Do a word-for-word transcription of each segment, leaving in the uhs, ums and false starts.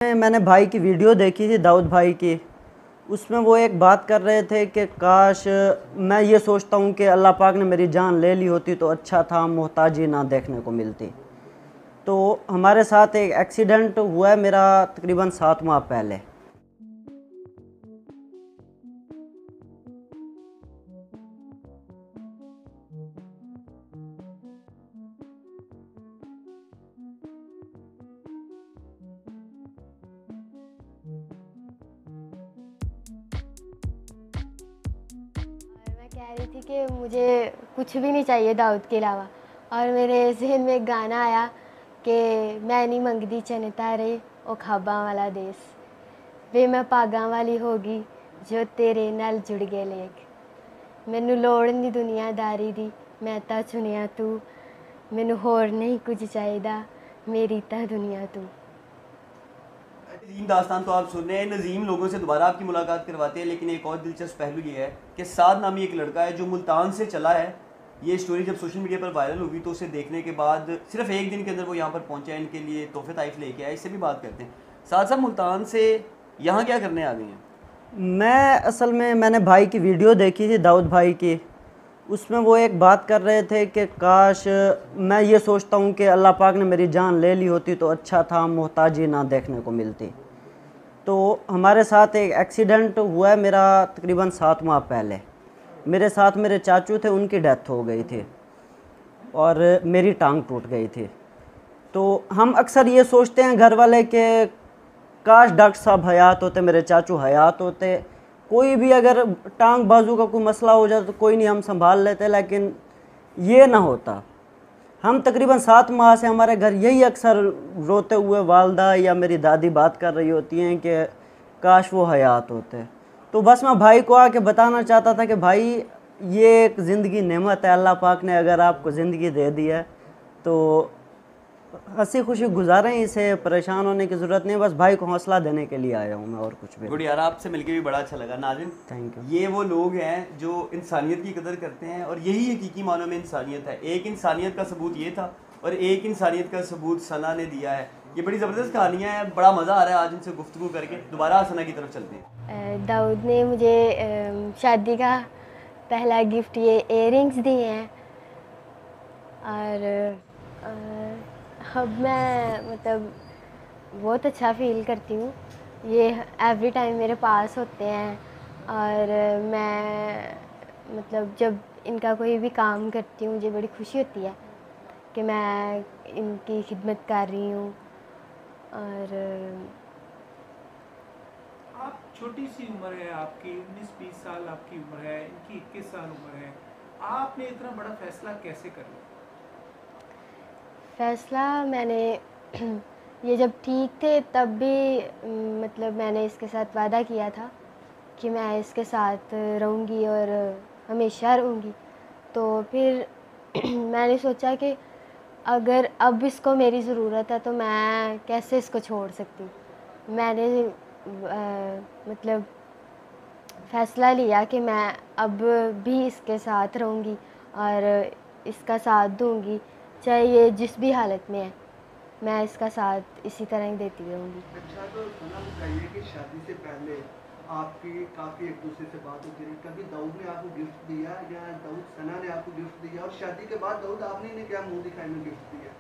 मैंने भाई की वीडियो देखी थी, दाऊद भाई की। उसमें वो एक बात कर रहे थे कि काश, मैं ये सोचता हूँ कि अल्लाह पाक ने मेरी जान ले ली होती तो अच्छा था, मोहताजी ना देखने को मिलती। तो हमारे साथ एक एक्सीडेंट हुआ है मेरा तकरीबन सात माह पहले। मैं कह रही थी कि मुझे कुछ भी नहीं चाहिए दाऊद के अलावा, और मेरे जहन में एक गाना आया कि मैं नहीं मंगदी चने तारे ओ खाबा वाला देश, वे मैं पागा वाली होगी जो तेरे नाल जुड़ गए लेक, मैनू लोड़ नहीं दुनियादारी दी, मैं ता चुनिया तू, मैनू होर नहीं कुछ चाहिदा, मेरी ता दुनिया तू। नज़ीम दास्तान तो आप सुन रहे हैं। नज़ीम लोगों से दोबारा आपकी मुलाकात करवाते हैं, लेकिन एक और दिलचस्प पहलू ये है कि साद नामी एक लड़का है जो मुल्तान से चला है। ये स्टोरी जब सोशल मीडिया पर वायरल हुई तो उसे देखने के बाद सिर्फ एक दिन के अंदर वो यहाँ पर पहुँचा, इनके लिए तोहफे ताइफ लेके आया। इससे भी बात करते हैं। साद साहब, मुल्तान से यहाँ क्या करने आ गए हैं? मैं असल में मैंने भाई की वीडियो देखी थी, दाऊद भाई की। उसमें वो एक बात कर रहे थे कि काश, मैं ये सोचता हूँ कि अल्लाह पाक ने मेरी जान ले ली होती तो अच्छा था, मोहताजी ना देखने को मिलती। तो हमारे साथ एक एक्सीडेंट हुआ है मेरा तकरीबन सात माह पहले। मेरे साथ मेरे चाचू थे, उनकी डेथ हो गई थी और मेरी टांग टूट गई थी। तो हम अक्सर ये सोचते हैं घर वाले कि काश डॉक्टर साहब हयात होते, मेरे चाचू हयात होते, कोई भी अगर टांग बाजू का कोई मसला हो जाता तो कोई नहीं, हम संभाल लेते, लेकिन ये ना होता। हम तकरीबन सात माह से हमारे घर यही अक्सर रोते हुए वालदा या मेरी दादी बात कर रही होती हैं कि काश वो हयात होते। तो बस मैं भाई को आके बताना चाहता था कि भाई, ये एक ज़िंदगी नेमत है, अल्लाह पाक ने अगर आपको ज़िंदगी दे दी है तो हंसी खुशी गुजारें, इसे परेशान होने की ज़रूरत नहीं। बस भाई को हौसला देने के लिए आया हूँ मैं, और कुछ भी। गुड यार, आपसे मिलकर भी बड़ा अच्छा लगा। Nazim, thank you. ये वो लोग हैं जो इंसानियत की कदर करते हैं, और यही हकीकी मानों में इंसानियत है। एक इंसानियत का सबूत ये था और एक इंसानियत का सबूत सना ने दिया है। ये बड़ी ज़बरदस्त कहानियाँ हैं, बड़ा मज़ा आ रहा है आज इनसे गुफ्तगू करके। दोबारा सना की तरफ चलते हैं। दाऊद ने मुझे शादी का पहला गिफ्ट ये इयररिंग्स दिए हैं, और अब मैं मतलब बहुत अच्छा फ़ील करती हूँ। ये एवरी टाइम मेरे पास होते हैं, और मैं मतलब जब इनका कोई भी काम करती हूँ मुझे बड़ी खुशी होती है कि मैं इनकी खिदमत कर रही हूँ। और आप छोटी सी उम्र है आपकी, उन्नीस बीस साल आपकी उम्र है, इनकी इक्कीस साल उम्र है, आपने इतना बड़ा फैसला कैसे कर लिया? फ़ैसला मैंने ये जब ठीक थे तब भी मतलब मैंने इसके साथ वादा किया था कि मैं इसके साथ रहूँगी और हमेशा रहूँगी। तो फिर मैंने सोचा कि अगर अब इसको मेरी ज़रूरत है तो मैं कैसे इसको छोड़ सकती हूँ। मैंने आ, मतलब फ़ैसला लिया कि मैं अब भी इसके साथ रहूँगी और इसका साथ दूँगी, चाहे ये जिस भी हालत में है, मैं इसका साथ इसी तरह ही देती रहूँगी। अच्छा, तो सना बताइए कि शादी से पहले आपकी काफ़ी एक दूसरे से बात होती रही, कभी दाऊद ने आपको गिफ्ट दिया या दाऊद सना ने आपको गिफ्ट दिया, और शादी के बाद दाऊद आपने इन्हें क्या मुंह दिखाई में गिफ्ट दिया?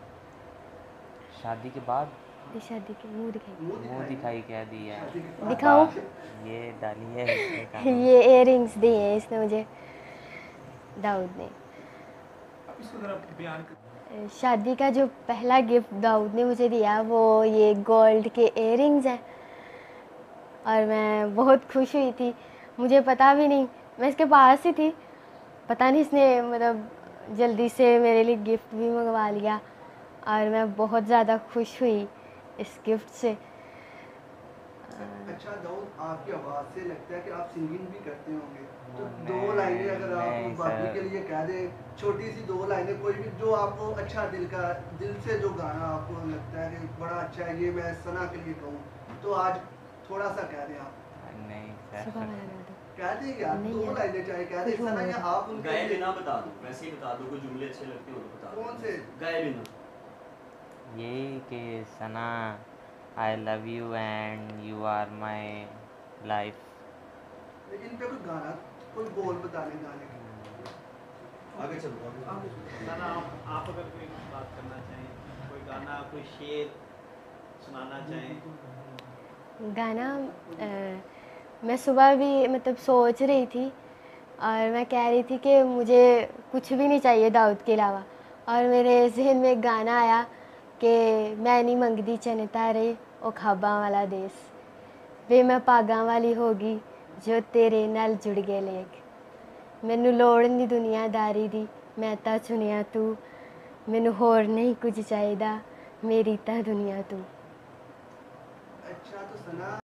शादी के बाद शादी के मुंह दिखाई मुंह दिखाई क्या दिया है? दिखाओ, ये डाली है ये इयररिंग्स दिए हैं इसने मुझे, दाऊद ने। इसको जरा बयान कर। शादी का जो पहला गिफ्ट दाऊद ने मुझे दिया वो ये गोल्ड के इयररिंग्स हैं, और मैं बहुत खुश हुई थी। मुझे पता भी नहीं, मैं इसके पास ही थी, पता नहीं इसने मतलब जल्दी से मेरे लिए गिफ्ट भी मंगवा लिया, और मैं बहुत ज़्यादा खुश हुई इस गिफ्ट से। अच्छा दाऊद, आपकी आवाज़ से लगता है कि आप सिंगिंग भी करते होंगे, तो दो लाइनें अगर आप बाकी के लिए कह दें, छोटी सी दो लाइनें, कोई भी जो आपको अच्छा दिल का दिल से जो गाना आपको लगता है कि बड़ा अच्छा है, ये मैं सना के लिए कहूँ, तो आज थोड़ा सा कह दें आप। नहीं कह देंगे आप, दो लाइनें चाहे कह दें सना, या आप उनके गाए बिना बता दो, वैसे ही बता दो, कोई जुमले अच्छे लगते हो तो बता दो। कौन से गाए बिना? यही कि Sana I love you and you are my life. लेकिन इन पे कोई गाना, कोई बोल बता दें गाने के। आगे चलो आगे गाना आप, आप अगर कोई बात करना चाहें, कोई गाना, कोई शेर सुनाना चाहें। गाना अ, मैं सुबह भी मतलब सोच रही थी और मैं कह रही थी कि मुझे कुछ भी नहीं चाहिए दाऊद के अलावा, और मेरे जहन में एक गाना आया कि मैं नहीं मंगदी चने तारे ओ खाबा वाला देश, वे मैं पागा वाली होगी जो तेरे नाल जुड़ गए लेक, मैनू लोड़ नहीं दुनियादारी दी, मैं ता चुनिया तू, मैनू होर नहीं कुछ चाहिदा, मेरी ता दुनिया तू। अच्छा तो सना